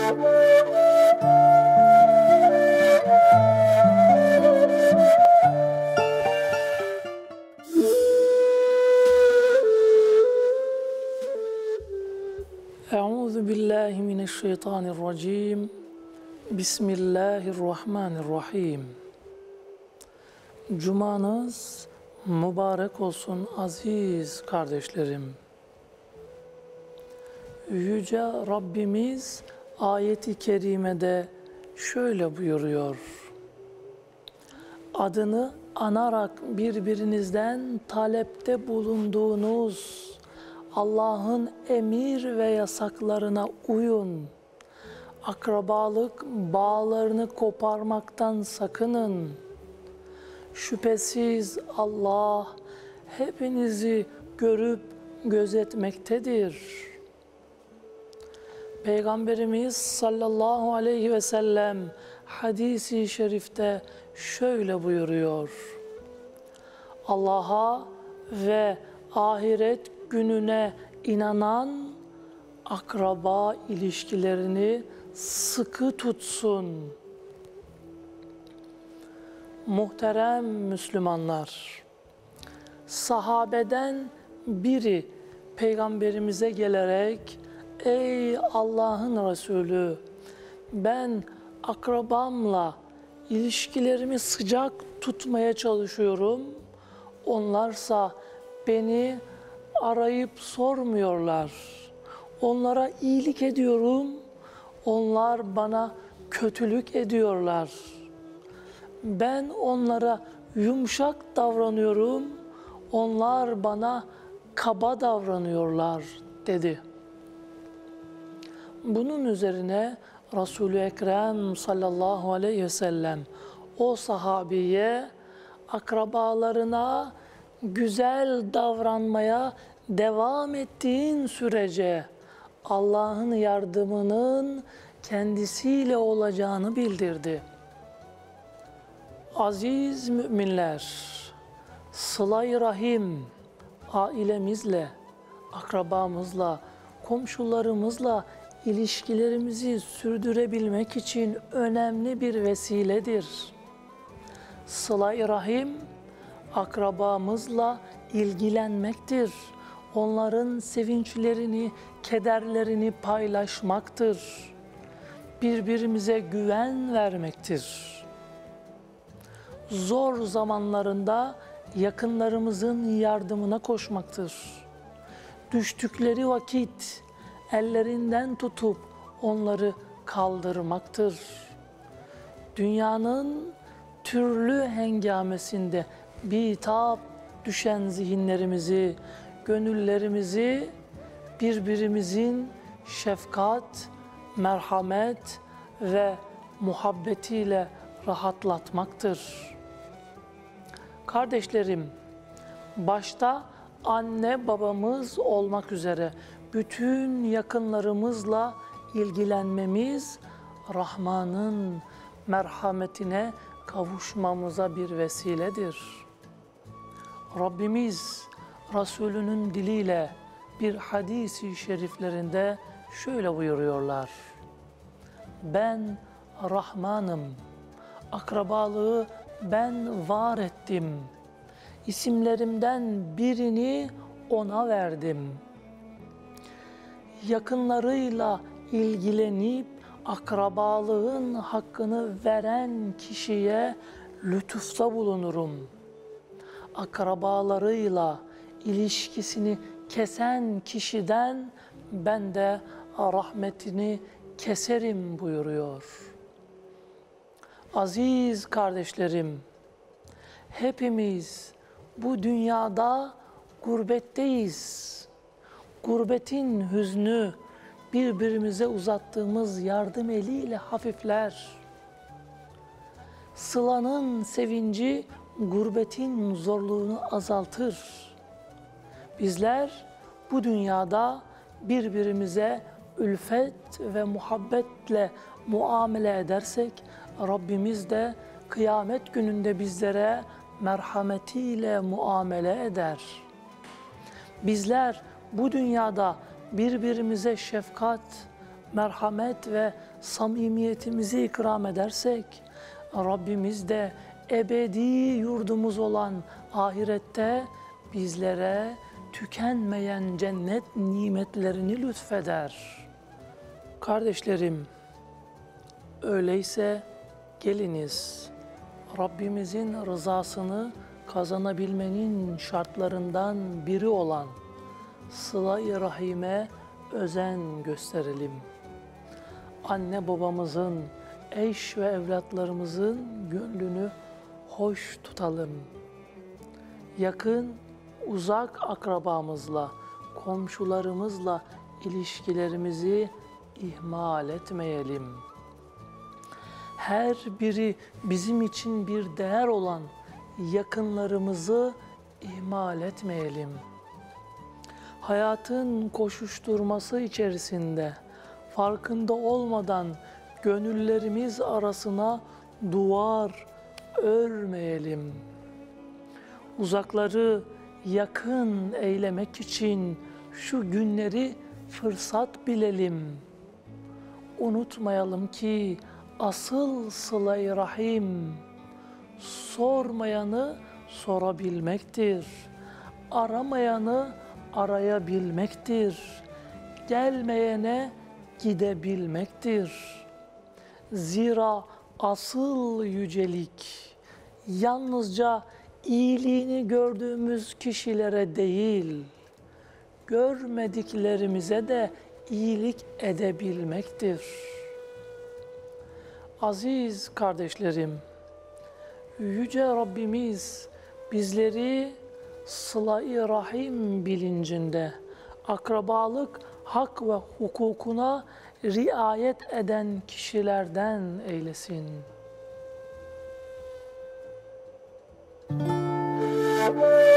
Euzu billahi mineşşeytanirracim. Bismillahirrahmanirrahim. Cumanız mübarek olsun aziz kardeşlerim. Yüce Rabbimiz ayet-i kerimede şöyle buyuruyor. Adını anarak birbirinizden talepte bulunduğunuz Allah'ın emir ve yasaklarına uyun. Akrabalık bağlarını koparmaktan sakının. Şüphesiz Allah hepinizi görüp gözetmektedir. Peygamberimiz sallallahu aleyhi ve sellem hadisi şerifte şöyle buyuruyor. Allah'a ve ahiret gününe inanan akraba ilişkilerini sıkı tutsun. Muhterem Müslümanlar, sahabeden biri Peygamberimize gelerek, ey Allah'ın Resulü, ben akrabamla ilişkilerimi sıcak tutmaya çalışıyorum. Onlarsa beni arayıp sormuyorlar. Onlara iyilik ediyorum. Onlar bana kötülük ediyorlar. Ben onlara yumuşak davranıyorum. Onlar bana kaba davranıyorlar dedi. Bunun üzerine Resul-i Ekrem sallallahu aleyhi ve sellem o sahabiye akrabalarına güzel davranmaya devam ettiğin sürece Allah'ın yardımının kendisiyle olacağını bildirdi. Aziz müminler, sıla-i rahim ailemizle, akrabamızla, komşularımızla ilişkilerimizi sürdürebilmek için önemli bir vesiledir. Sıla-i rahim akrabamızla ilgilenmektir. Onların sevinçlerini, kederlerini paylaşmaktır. Birbirimize güven vermektir. Zor zamanlarında yakınlarımızın yardımına koşmaktır. Düştükleri vakit ellerinden tutup onları kaldırmaktır. Dünyanın türlü hengamesinde bitap düşen zihinlerimizi, gönüllerimizi birbirimizin şefkat, merhamet ve muhabbetiyle rahatlatmaktır. Kardeşlerim, başta anne babamız olmak üzere bütün yakınlarımızla ilgilenmemiz Rahman'ın merhametine kavuşmamıza bir vesiledir. Rabbimiz Resulünün diliyle bir hadisi şeriflerinde şöyle buyuruyorlar. Ben Rahman'ım, akrabalığı ben var ettim. İsimlerimden birini ona verdim. Yakınlarıyla ilgilenip akrabalığın hakkını veren kişiye lütufta bulunurum. Akrabalarıyla ilişkisini kesen kişiden ben de rahmetini keserim buyuruyor. Aziz kardeşlerim, hepimiz bu dünyada gurbetteyiz. Gurbetin hüznü birbirimize uzattığımız yardım eliyle hafifler. Sılanın sevinci gurbetin zorluğunu azaltır. Bizler bu dünyada birbirimize ülfet ve muhabbetle muamele edersek Rabbimiz de kıyamet gününde bizlere merhametiyle muamele eder. Bizler bu dünyada birbirimize şefkat, merhamet ve samimiyetimizi ikram edersek, Rabbimiz de ebedi yurdumuz olan ahirette bizlere tükenmeyen cennet nimetlerini lütfeder. Kardeşlerim, öyleyse geliniz Rabbimizin rızasını kazanabilmenin şartlarından biri olan sıla-i rahime özen gösterelim. Anne babamızın, eş ve evlatlarımızın gönlünü hoş tutalım. Yakın, uzak akrabamızla, komşularımızla ilişkilerimizi ihmal etmeyelim. Her biri bizim için bir değer olan yakınlarımızı ihmal etmeyelim. Hayatın koşuşturması içerisinde farkında olmadan gönüllerimiz arasına duvar örmeyelim. Uzakları yakın eylemek için şu günleri fırsat bilelim. Unutmayalım ki asıl sıla-i rahim sormayanı sorabilmektir. Aramayanı arayabilmektir. Gelmeyene gidebilmektir. Zira asıl yücelik yalnızca iyiliğini gördüğümüz kişilere değil, görmediklerimize de iyilik edebilmektir. Aziz kardeşlerim, Yüce Rabbimiz bizleri sıla-i rahim bilincinde, akrabalık, hak ve hukukuna riayet eden kişilerden eylesin.